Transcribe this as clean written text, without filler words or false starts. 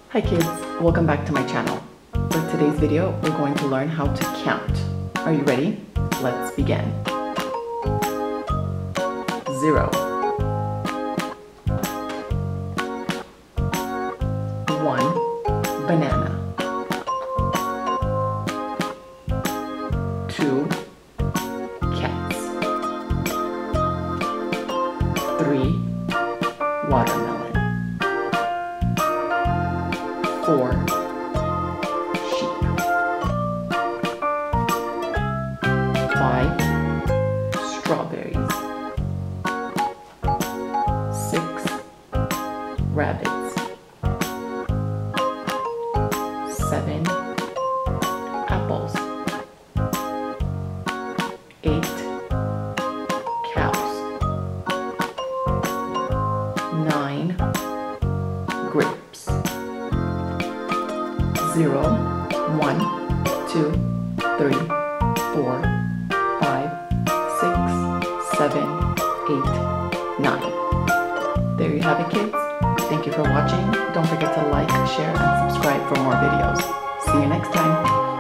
Hi kids, welcome back to my channel. For today's video, we're going to learn how to count. Are you ready? Let's begin. 0 1 banana, 2 cats, 3 watermelon, 4 sheep, 5 strawberries, 6 rabbits, 7 apples, 8 cows, 9 grapes. 0 1 2 3 4 5 6 7 8 9. There you have it, kids. Thank you for watching. Don't forget to like, share, and subscribe for more videos. See you next time.